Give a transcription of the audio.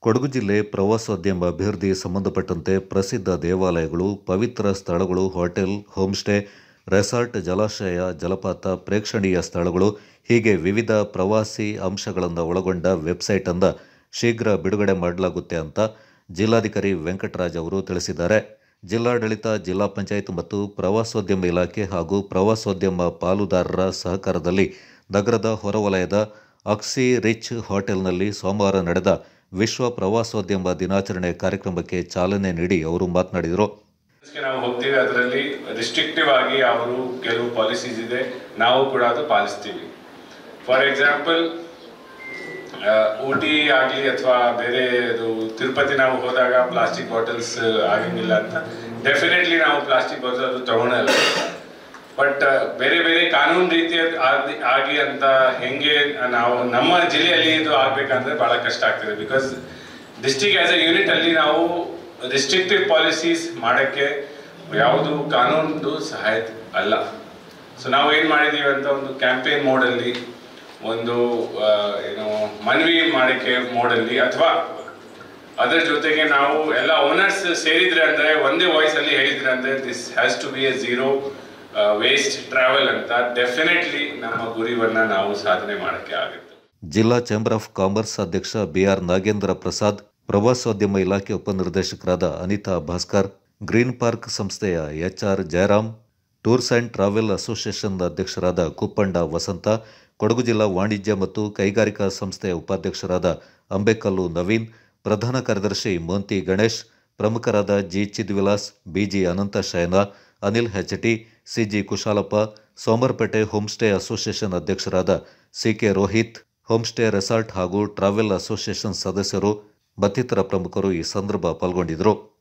ಕೊಡಗು ಜಿಲ್ಲೆ ಪ್ರವಾಸೋದ್ಯಮ ಅಭಿವೃದ್ಧಿ ಸಂಬಂಧಪಟ್ಟಂತೆ ಪ್ರಸಿದ್ಧ ದೇವಾಲಯಗಳು, ಪವಿತ್ರ ಸ್ಥಳಗಳು, ಹೋಟೆಲ್, ಹೋಂಸ್ಟೇ, ರೆಸಾರ್ಟ್, ಜಲಾಶಯ, ಜಲಪಾತ, ಪ್ರೇಕ್ಷಣೀಯ ಸ್ಥಳಗಳು ಹೀಗೆ ವಿವಿಧ ಪ್ರವಾಸಿ ಅಂಶಗಳನ್ನು ಒಳಗೊಂಡ ವೆಬ್ಸೈಟ್ ಅನ್ನು ಶೀಘ್ರ ಬಿಡುಗಡೆ ಮಾಡಲಾಗುತ್ತೆ ಅಂತ ಜಿಲ್ಲಾಧಿಕಾರಿ ವೆಂಕಟರಾಜ್ ಅವರು ತಿಳಿಸಿದ್ದಾರೆ. ಜಿಲ್ಲಾಡಳಿತ, ಜಿಲ್ಲಾ ಪಂಚಾಯತ್ ಮತ್ತು ಪ್ರವಾಸೋದ್ಯಮ ಇಲಾಖೆ ಹಾಗೂ ಪ್ರವಾಸೋದ್ಯಮ ಪಾಲುದಾರರ ಸಹಕಾರದಲ್ಲಿ ನಗರದ ಹೊರವಲಯದ ಅಕ್ಸಿ ರಿಚ್ ಹೋಟೆಲ್ನಲ್ಲಿ ಸೋಮವಾರ ನಡೆದ ವಿಶ್ವ ಪ್ರವಾಸೋದ್ಯಮ ದಿನಾಚರಣೆ ಕಾರ್ಯಕ್ರಮಕ್ಕೆ ಚಾಲನೆ ನೀಡಿ ಅವರು ಮಾತನಾಡಿದರು. ನಾವು ಹೋಗ್ತೀವಿ, ಅದರಲ್ಲಿ ರಿಸ್ಟ್ರಿಕ್ಟಿವ್ ಆಗಿ ಅವರು ಕೆಲವು ಪಾಲಿಸೀಸ್ ಇದೆ, ನಾವು ಕೂಡ ಅದು ಪಾಲಿಸ್ತೀವಿ. ಫಾರ್ ಎಕ್ಸಾಂಪಲ್, ಊಟಿ ಆಗಲಿ ಅಥವಾ ಬೇರೆ ತಿರುಪತಿ ನಾವು ಹೋದಾಗ ಪ್ಲಾಸ್ಟಿಕ್ ಬಾಟಲ್ಸ್ ಆಗಂಗಿಲ್ಲ ಅಂತ ಡೆಫಿನೆಟ್ಲಿ ನಾವು ಪ್ಲಾಸ್ಟಿಕ್ ಬಾಟಲ್ ಅದು ತಗೊಳಲ್ಲ. ಬಟ್ ಬೇರೆ ಬೇರೆ ಕಾನೂನು ರೀತಿಯ ಆಗಿ ಅಂತ ಹೆಂಗೆ ನಾವು ನಮ್ಮ ಜಿಲ್ಲೆಯಲ್ಲಿ ಇದು ಆಗ್ಬೇಕಂದ್ರೆ ಬಹಳ ಕಷ್ಟ ಆಗ್ತದೆ. Because district as a unit ಅಲ್ಲಿ ನಾವು ರಿಸ್ಟ್ರಿಕ್ಟಿವ್ ಪಾಲಿಸೀಸ್ ಮಾಡೋಕ್ಕೆ ಯಾವುದು ಕಾನೂನು ಸಹಾಯ ಅಲ್ಲ. ಸೊ ನಾವು ಏನು ಮಾಡಿದ್ದೀವಿ ಅಂತ ಒಂದು ಕ್ಯಾಂಪೇನ್ ಮೋಡಲ್ಲಿ, ಒಂದು ಮನವಿ ಮಾಡೋಕ್ಕೆ ಮೋಡಲ್ಲಿ, ಅಥವಾ ಅದರ ಜೊತೆಗೆ ನಾವು ಎಲ್ಲ ಓನರ್ಸ್ ಸೇರಿದ್ರೆ ಅಂದರೆ ಒಂದೇ ವಾಯ್ಸ್ ಅಲ್ಲಿ ಹೇಳಿದ್ರೆ ಅಂದರೆ this has to be a zero waste travel ಅಂತ ಡೆಫಿನೆಟ್ಲಿ ನಮ್ಮ ಗುರಿವನ್ನ ನಾವು ಸಾಧನೆ ಮಾಡೋಕ್ಕೆ ಆಗುತ್ತೆ. ಜಿಲ್ಲಾ ಚೇಂಬರ್ ಆಫ್ ಕಾಮರ್ಸ್ ಅಧ್ಯಕ್ಷ ಬಿಆರ್ ನಾಗೇಂದ್ರ ಪ್ರಸಾದ್, ಪ್ರವಾಸೋದ್ಯಮ ಇಲಾಖೆ ಉಪನಿರ್ದೇಶಕರಾದ ಅನಿತಾ ಭಾಸ್ಕರ್, ಗ್ರೀನ್ ಪಾರ್ಕ್ ಸಂಸ್ಥೆಯ H R Jayaram, tours and travel association ಅಧ್ಯಕ್ಷರಾದ ಕುಪ್ಪಂಡ ವಸಂತ, ಕೊಡಗು ಜಿಲ್ಲಾ ವಾಣಿಜ್ಯ ಮತ್ತು ಕೈಗಾರಿಕಾ ಸಂಸ್ಥೆಯ ಉಪಾಧ್ಯಕ್ಷರಾದ ಅಂಬೇಕಲ್ಲು ನವೀನ್, ಪ್ರಧಾನ ಕಾರ್ಯದರ್ಶಿ ಮೋಂತಿ ಗಣೇಶ್, ಪ್ರಮುಖರಾದ G Chidvilas, B G Ananta Shayana, Anil H T, C G Kushalappa, Somarpete homestay association ಅಧ್ಯಕ್ಷರಾದ ಸಿಕೆ ರೋಹಿತ್, ಹೋಂಸ್ಟೇ ರೆಸಾರ್ಟ್ ಹಾಗೂ ಟ್ರಾವೆಲ್ ಅಸೋಸಿಯೇಷನ್ ಸದಸ್ಯರು ಮತ್ತಿತರ ಪ್ರಮುಖರು ಈ ಸಂದರ್ಭ ಪಾಲ್ಗೊಂಡಿದ್ದರು.